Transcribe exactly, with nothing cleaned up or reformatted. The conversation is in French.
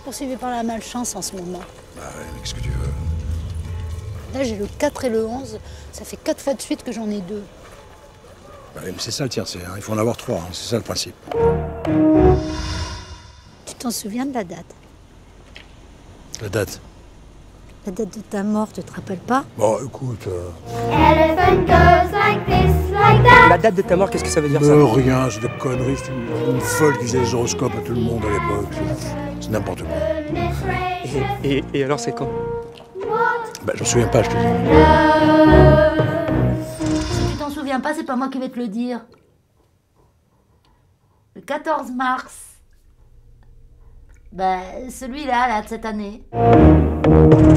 Poursuivi par la malchance en ce moment. Bah ouais, mais qu'est-ce que tu veux? Là, j'ai le quatre et le onze. Ça fait quatre fois de suite que j'en ai deux. Bah oui, mais c'est ça le tiercé, hein. Il faut en avoir trois, hein. C'est ça le principe. Tu t'en souviens de la date? La date? La date de ta mort, tu te rappelles pas? Bon, écoute... Euh... Elephant goes like this, like that. La date de ta mort, qu'est-ce que ça veut dire, ça? Euh, rien, c'est des conneries, c'est une, une folle qui faisait les horoscopes à tout le monde à l'époque. C'est n'importe quoi. Et, et, et alors, c'est quand? Bah, j'en souviens pas, je te dis. Si tu t'en souviens pas, c'est pas moi qui vais te le dire. Le quatorze mars. Ben, celui-là, là, de cette année.